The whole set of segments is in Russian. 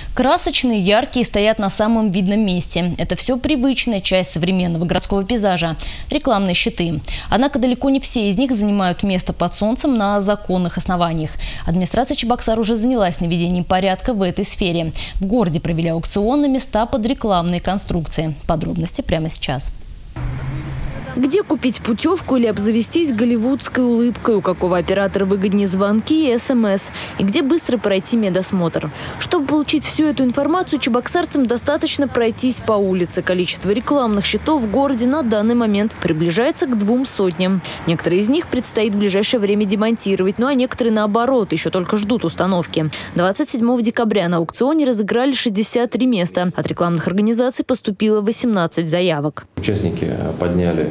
Красочные, яркие, стоят на самом видном месте. Это все привычная часть современного городского пейзажа – рекламные щиты. Однако далеко не все из них занимают место под солнцем на законных основаниях. Администрация Чебоксар уже занялась наведением порядка в этой сфере. В городе провели аукцион на места под рекламные конструкции. Подробности прямо сейчас. Где купить путевку или обзавестись голливудской улыбкой, у какого оператора выгоднее звонки и СМС, и где быстро пройти медосмотр. Чтобы получить всю эту информацию, чебоксарцам достаточно пройтись по улице. Количество рекламных щитов в городе на данный момент приближается к 200. Некоторые из них предстоит в ближайшее время демонтировать, ну а некоторые, наоборот, еще только ждут установки. 27 декабря на аукционе разыграли 63 места. От рекламных организаций поступило 18 заявок. Участники подняли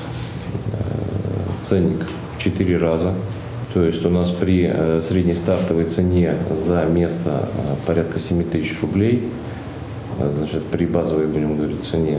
ценник в 4 раза. То есть у нас при средней стартовой цене за место порядка 7 тысяч рублей, значит, при базовой, будем говорить, цене,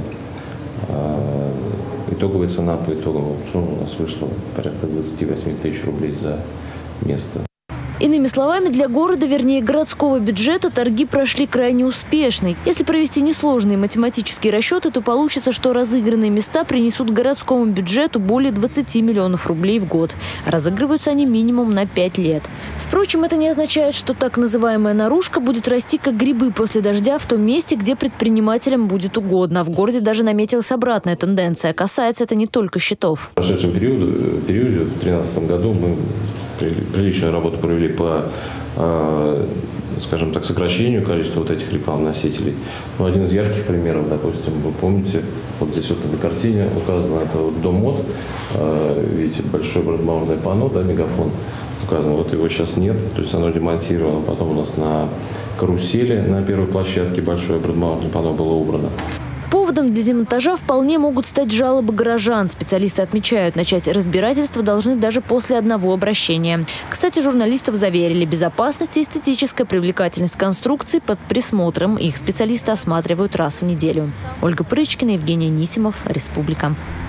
итоговая цена по итоговому аукциону у нас вышла порядка 28 тысяч рублей за место. Иными словами, для города, вернее городского бюджета, торги прошли крайне успешно. Если провести несложные математические расчеты, то получится, что разыгранные места принесут городскому бюджету более 20 миллионов рублей в год. Разыгрываются они минимум на 5 лет. Впрочем, это не означает, что так называемая наружка будет расти как грибы после дождя в том месте, где предпринимателям будет угодно. В городе даже наметилась обратная тенденция. Касается это не только щитов. В прошедшем периоде, в 2013 году, мы приличную работу провели по, скажем так, сокращению количества вот этих рекламных носителей. Но один из ярких примеров, допустим, вы помните, вот здесь вот на картине указано, это вот Дом МОД, видите, большое брендмарное панно, да, мегафон указано, вот его сейчас нет, то есть оно демонтировано, потом у нас на карусели на первой площадке большое брендмарное панно было убрано. Поводом для демонтажа вполне могут стать жалобы горожан. Специалисты отмечают, начать разбирательство должны даже после одного обращения. Кстати, журналистов заверили, безопасность и эстетическая привлекательность конструкций под присмотром. Их специалисты осматривают раз в неделю. Ольга Прычкина, Евгений Анисимов, Республика.